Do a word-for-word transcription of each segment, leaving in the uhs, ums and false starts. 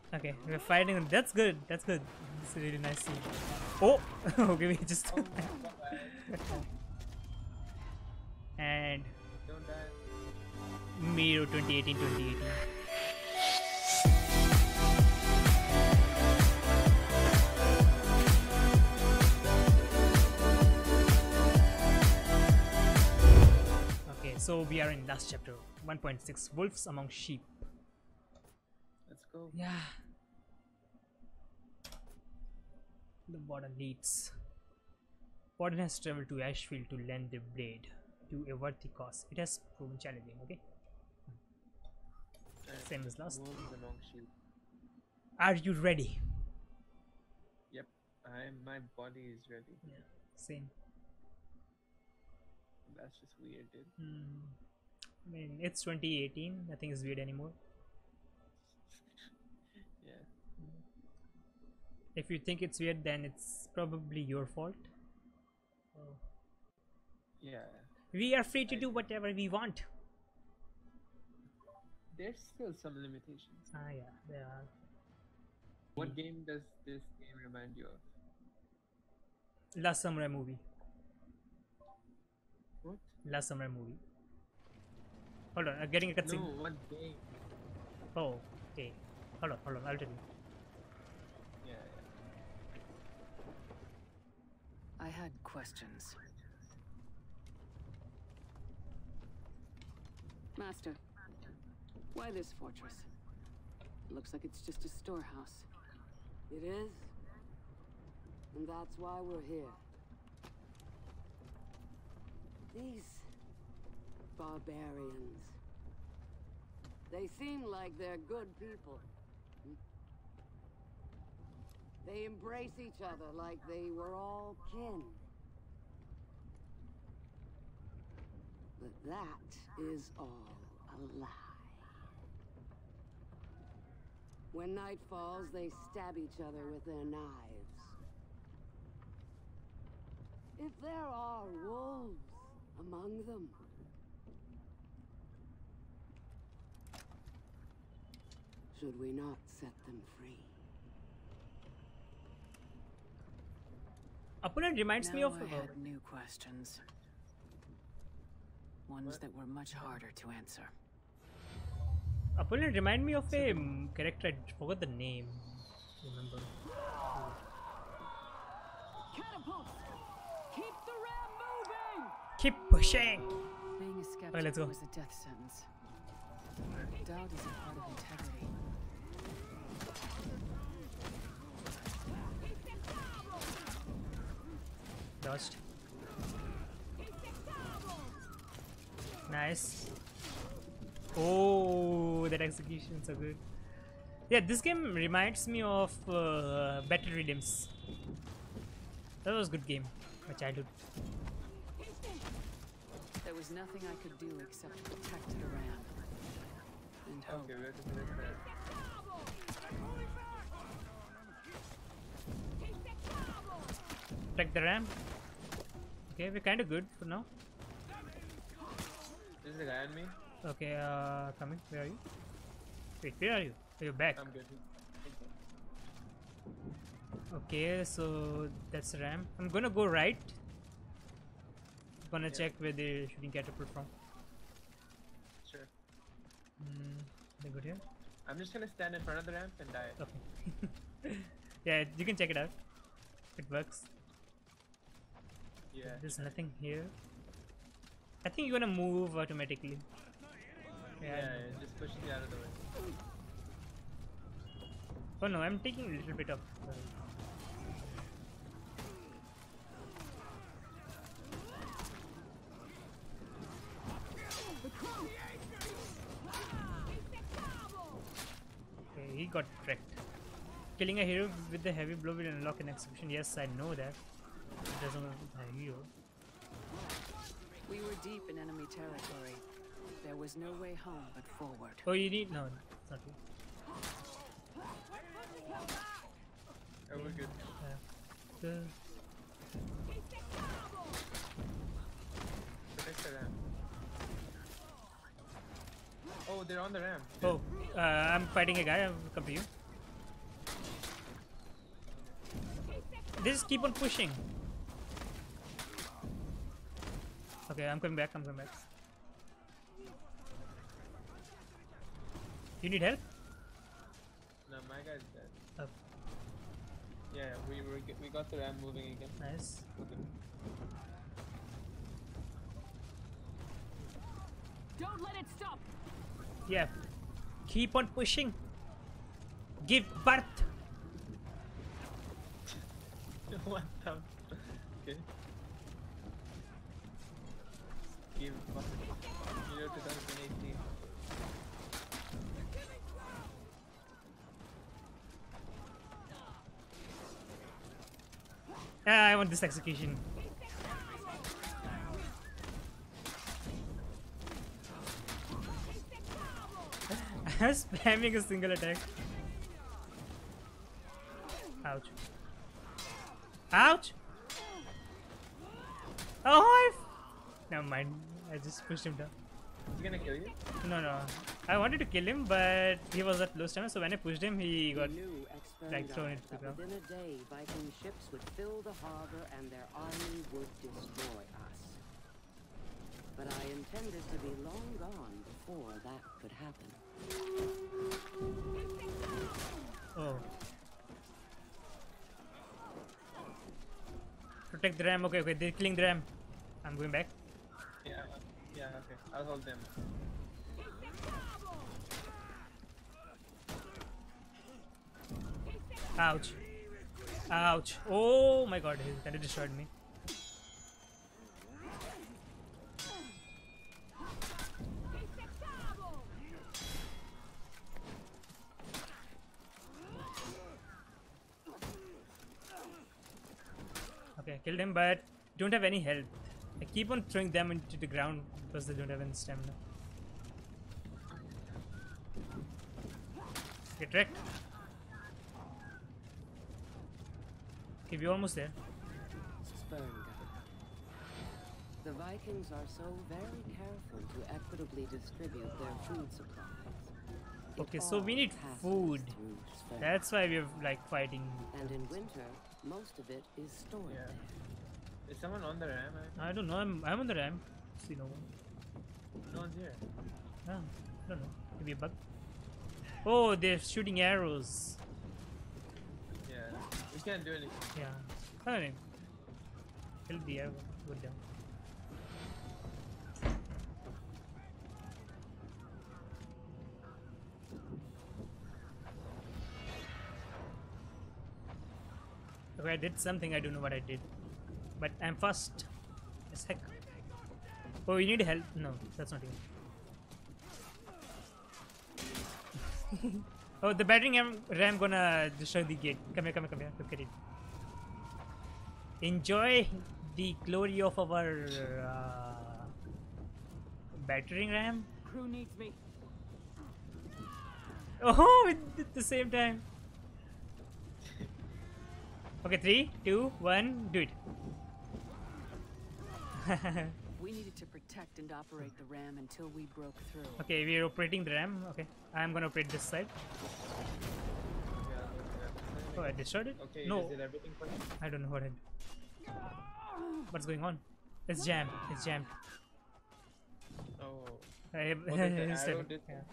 Okay, we're fighting. That's good. That's good. It's a really nice scene. Oh, okay, we just Oh my god. and Don't die. Miro twenty eighteen twenty eighteen. Okay, so we are in last chapter one point six Wolves Among Sheep. Let's go. Yeah. The warden leads. Warden has traveled to Ashfield to lend the blade to a worthy cause. It has proven challenging, okay? Alright. Same as last. Wolves among sheep. Are you ready? Yep. I my body is ready. Yeah, same. That's just weird, dude. Hmm. I mean, it's twenty eighteen. Nothing is weird anymore. Yeah. If you think it's weird, then it's probably your fault. Oh. Yeah. We are free to I do agree. whatever we want. There's still some limitations. Ah, yeah, there are. What game does this game remind you of? Last Samurai movie. What? Last Samurai movie. Hold on, I'm getting a No, cutscene. what game? Oh, okay. Hold on, hold on, I'll tell you. Yeah, yeah. I had questions. Master, why this fortress? Looks like it's just a storehouse. It is. And that's why we're here. These barbarians. They seem like they're good people. They embrace each other like they were all kin. But that is all a lie. When night falls, they stab each other with their knives. If there are wolves among them, should we not set them free? Opponent reminds me Now of. I Uh, had new questions. Ones What? that were much harder to answer. opponent remind me of a um, character. I forgot the name. Remember? Catapults! Keep the ram moving! Keep pushing. Being a skeptic let's go. was a death sentence. Doubt is a part of integrity. Dodged. Nice. Oh, that execution so good. Yeah, this game reminds me of uh, Battle Redeems. That was a good game. My childhood. There was nothing I could do except protect the ram. And hope. Okay, we have to put it there. Protect the ram. Okay, we're kind of good for now. Is the guy on me? Okay, uh, coming. Where are you? Wait, where are you? Oh, you're back. I'm good. Okay, so that's ram. I'm gonna go right. Gonna Yeah. check where they're shooting catapult from. Sure. Hmm, they good here? I'm just gonna stand in front of the ramp and die. Okay. Yeah, you can check it out. It works. Yeah. There's nothing here. I think you're gonna move automatically. Yeah, Yeah. yeah, just push me out of the way. Oh no, I'm taking a little bit of. Uh, okay, he got wrecked. Killing a hero with the heavy blow will unlock an execution. Yes, I know that. It doesn't work with a hero. We were deep in enemy territory. There was no way home but forward. Oh, you need no. It's not you. Oh, we're good. Yeah. The, Protect the ramp. Oh, they're on the ramp. oh, uh, I'm fighting a guy. I'll come to you. They just keep on pushing. Okay, I'm coming back. I'm coming back. You need help? No, my guy's dead. Oh, Yeah, we were we got the ram moving again. nice. Okay. Don't let it stop. Yeah. Keep on pushing. Give birth. What the? Okay. Give year twenty eighteen. Ah, I want this execution. I'm spamming a single attack. Ouch. Ouch! Oh, I f- never mind. I just pushed him down. He's gonna kill you? No, no. I wanted to kill him, but he was at low stamina, so when I pushed him, he got. He knew like, thrown Exterminate into the that ground. within a day, Viking ships would fill the harbor and their army would destroy us. But I intended to be long gone before that could happen. Oh. Protect the ram. Okay, okay. They're killing the ram. I'm going back. Yeah. Yeah. Okay. I'll hold them. Ouch. Ouch. Oh my god, he kind of destroyed me. Okay, killed him, but don't have any health. I keep on throwing them into the ground because they don't have any stamina. Get wrecked. Okay, we're almost there. Spurned. The Vikings are so very careful to equitably distribute their food supplies. It Okay, so we all need passes food. through Spurn. That's why we're like fighting. And in winter, most of it is stored Yeah. there. Is someone on the ram? I- I don't know. I'm I'm on the ram. See no one. No one's here. Ah, I don't know. Maybe a bug. Oh, they're shooting arrows. Yeah. We can't do anything. Yeah. I don't know. Kill the arrow. Go down. Okay, I did something. I don't know what I did. But I'm fast as heck. Oh, you need help? No, that's not you. Oh, the battering ram, ram gonna destroy the gate. Come here, come here, come here. Look at it. Enjoy the glory of our uh, battering ram. Crew needs me. Oh, at the same time. Okay, three, two, one, do it. We needed to protect and operate the ram until we broke through. Okay, we're operating the ram. Okay, I'm gonna operate this side. Yeah, Oh, I destroyed it? okay, you No, just did everything for you? I don't know what I did. What's going on? It's jammed. It's jammed. Oh. I, What did the it's arrow dead. did? Yeah.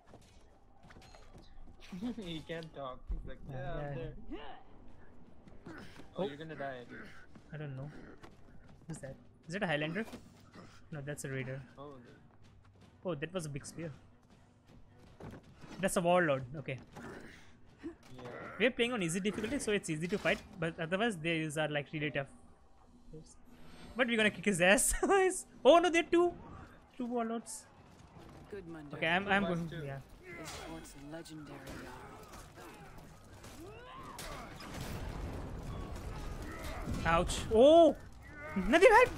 He can't talk. He's like, yeah, Yeah, I'm yeah. there. Oh, Oh. you're gonna die, dude. I don't know. Who's that? Is it a Highlander? No, that's a raider. Oh, Oh, that was a big spear. That's a warlord. Okay. yeah. We're playing on easy difficulty, so it's easy to fight. But otherwise, these are like really tough. But we're gonna kick his ass. Oh no, there are two, two warlords. Good Munder. Okay, I'm I'm Us going. too. Yeah. This fort's legendary. Ouch. Oh, nothing bad.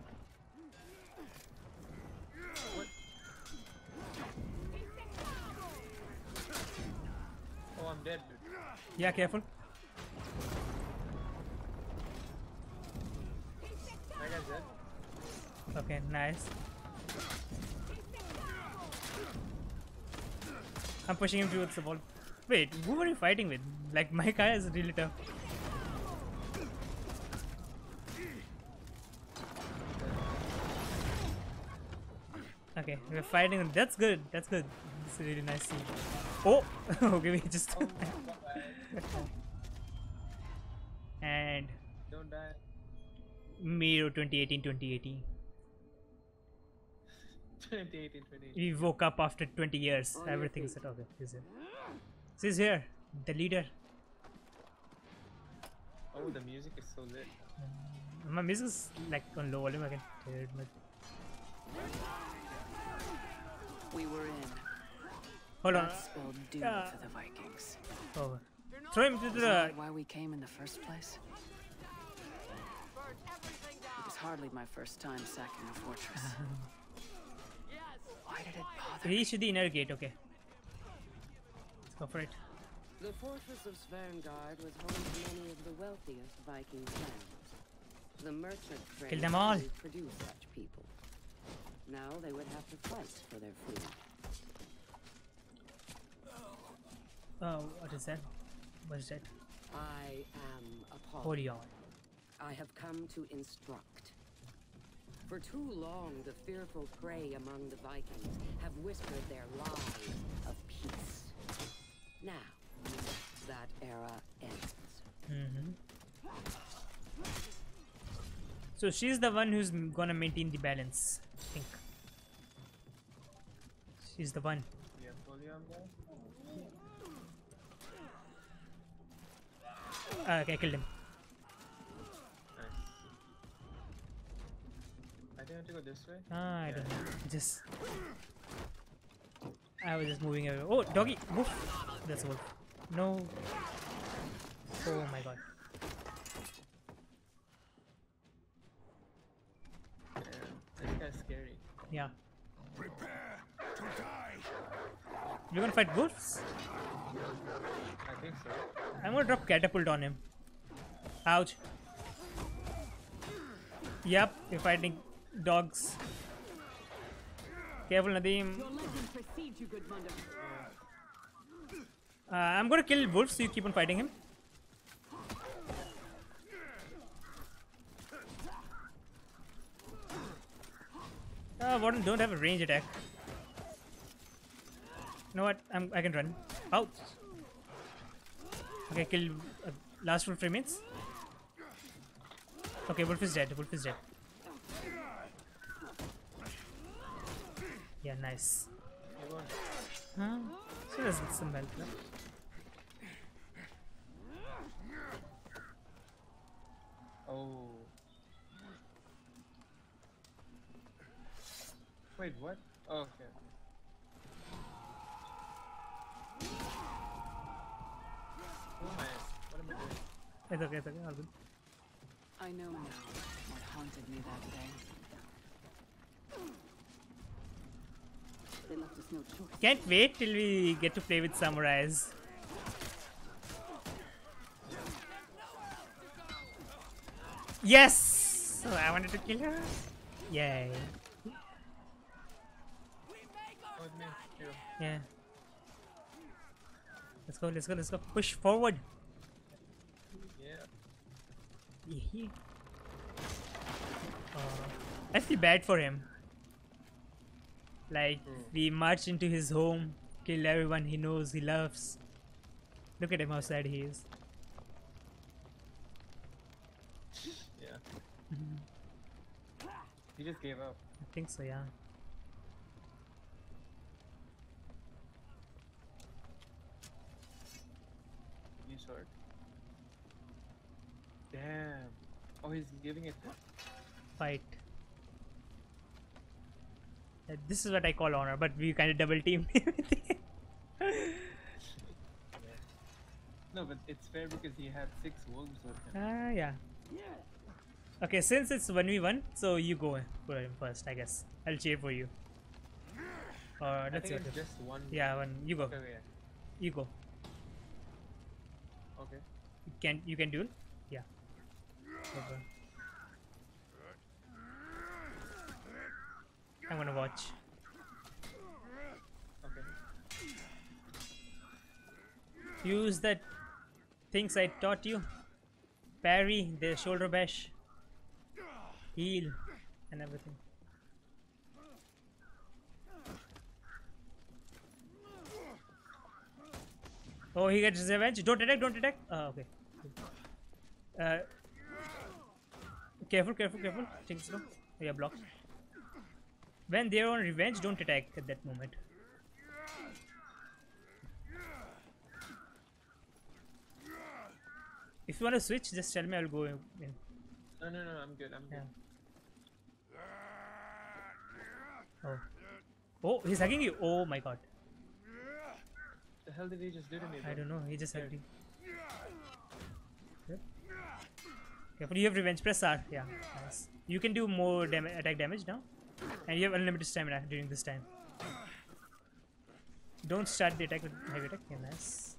Oh, I'm dead, dude. Yeah, careful. My guy's dead. Okay, nice. I'm pushing him towards the wall. Wait, who are you fighting with? Like, my guy is really tough. Okay, we're fighting. them. That's good. That's good. It's a really nice scene. Oh, okay, we just. Oh, bye-bye. And Don't die. Miro twenty eighteen twenty eighteen. twenty eighteen, twenty eighteen. We woke up after twenty years. On your Everything's feet. set. Okay, he's here. She's here. The leader. Oh, the music is so lit. My music is like on low volume. I can hear it. But... We were in. Hold on. That spelled doom Uh, for the Vikings. Oh. Throw him to Isn't the. that why we came in the first place? It was hardly my first time sacking a fortress. Why did it bother me? Reach to the inner gate. Okay. Let's go for it. The fortress of Sverngard was home to many of the wealthiest Viking clans. The merchant trade Kill them all. produced such people. Now they would have to fight for their food. Oh, what is that? What is that? I am Apollo. Orion. I have come to instruct. For too long, the fearful prey among the Vikings have whispered their lies of peace. Now, that era ends. Mm-hmm. So she's the one who's m- gonna maintain the balance. I think. She's the one. You have Polion there? Uh, okay, I killed him. Nice. I think I have to go this way. Ah, I don't know. Just. I was just moving away. Oh, doggy! Woof! That's a wolf. No. Oh my god. Yeah, this guy's scary. Yeah. You're gonna fight wolves? I think so. I'm gonna drop catapult on him. Ouch. Yep, you're fighting dogs. Careful, Nadeem. Uh, I'm gonna kill wolves, so you keep on fighting him. Uh, Warden don't have a range attack. You know what? I'm, I can run. Ouch. Okay, kill uh, last wolf remains. Okay, wolf is dead. Wolf is dead. Yeah, nice. You won't. Huh? She does get some health left. Oh. Wait, what? Oh, okay. Who am I? What am I doing? It's okay, it's okay, all good. I know now what haunted me that day. They left us no choice. Can't wait till we get to play with samurais. Yes! So I wanted to kill her. Yay. Oh, it's me. Here. Yeah. Let's go, let's go, let's go. Push forward. Yeah. Yeah. Uh, I feel bad for him. Like, we marched into his home, killed everyone he knows, he loves. Look at him, how sad he is. Yeah. He just gave up. I think so, yeah. New sword. Damn. Oh, he's giving it. Fight. Uh, This is what I call honor, but we kind of double team. No, but it's fair because he had six wolves with him. Ah, yeah. Okay, since it's one v one, so you go for him first, I guess. I'll cheer for you. Or I let's think see. it's just one. Yeah, one. You go. Okay, okay. You go. Okay. You can you can duel? Yeah. Okay. I'm gonna watch. Okay. Use that things I taught you. Parry, the shoulder bash, heal, and everything. Oh, he gets revenge. Don't attack, don't attack. Uh, okay. Uh, careful, careful, careful. Take it slow. Yeah, blocked. When they're on revenge, don't attack at that moment. If you want to switch, just tell me, I'll go in. No, no, no, I'm good, I'm good. Yeah. Oh. Oh, he's hugging you. Oh my god. The hell did he just do to me, bro? I don't know, he just hugged you. Yep. Careful, you have revenge. Press R. Yeah, nice. You can do more dam attack damage now. And you have unlimited stamina during this time. Don't start the attack with heavy attack. Yeah, nice.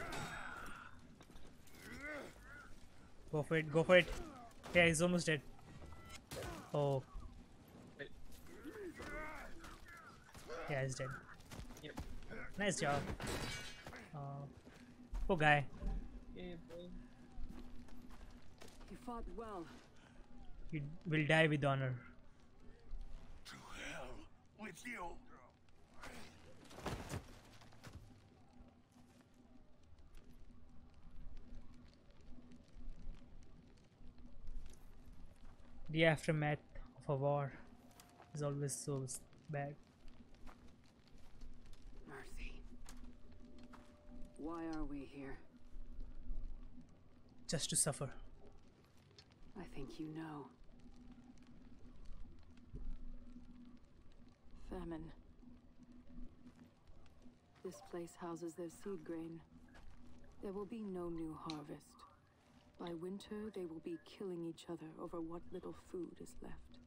Go for it, go for it. Yeah, he's almost dead. Oh. Wait. Yeah, he's dead. Yep. Nice job. Uh, poor guy. Yeah, boy. You fought well. You will die with honor. To hell with you. The aftermath of a war is always so bad. Mercy. Why are we here? Just to suffer. I think you know. Famine. This place houses their seed grain. There will be no new harvest. By winter, they will be killing each other over what little food is left.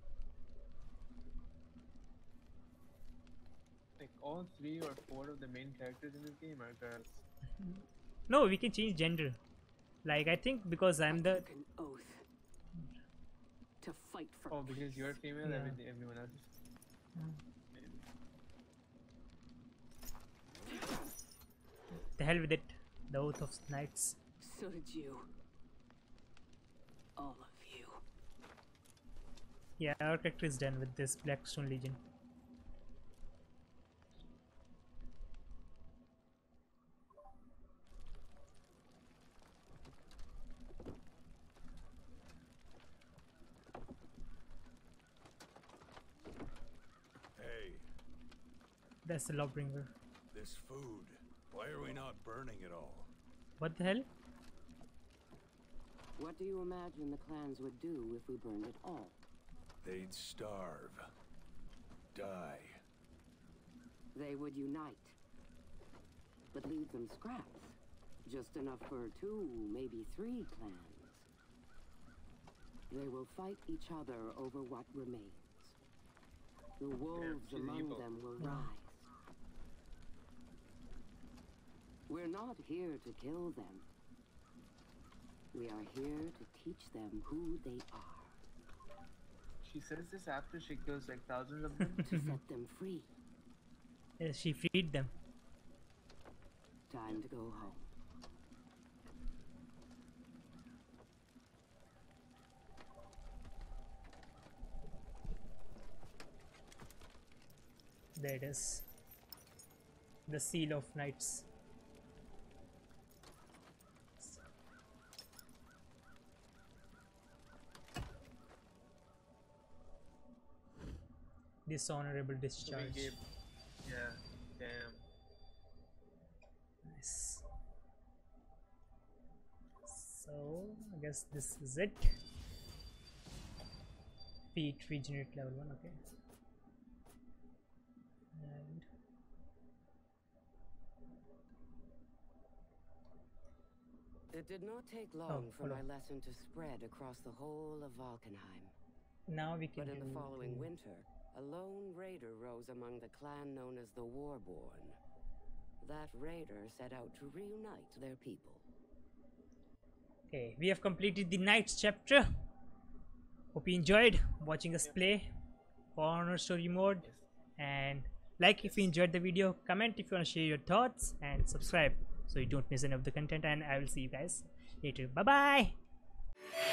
Like all three or four of the main characters in this game are girls. No, we can change gender. Like, I think because I'm the... Took an oath to fight for Oh, because you're female, Yeah. everything, everyone else is. The hell with it. The Oath of Knights. So did you. All of you. Yeah, our character is done with this Blackstone Legion. Hey, That's the Lawbringer. this food. Why are we not burning it all? What the hell? What do you imagine the clans would do if we burned it all? They'd starve. Die. They would unite. But leave them scraps. Just enough for two, maybe three clans. They will fight each other over what remains. The wolves she's among evil. them will rise. We're not here to kill them. We are here to teach them who they are. She says this after she kills like thousands of them. To set them free. Yes, she freed them. Time to go home. There it is. The Seal of Knights. Dishonorable So we discharge. gave, yeah, damn. Nice. So I guess this is it. Feet regenerate level one, okay. And It did not take long Oh, for follow. my lesson to spread across the whole of Valkenheim. now we can But in do the following the- winter, a lone raider rose among the clan known as the Warborn. That raider set out to reunite their people. Okay, we have completed the Knights chapter. Hope you enjoyed watching us play For Honor story mode. And like if you enjoyed the video, comment if you want to share your thoughts, and subscribe so you don't miss any of the content. And I will see you guys later. Bye bye.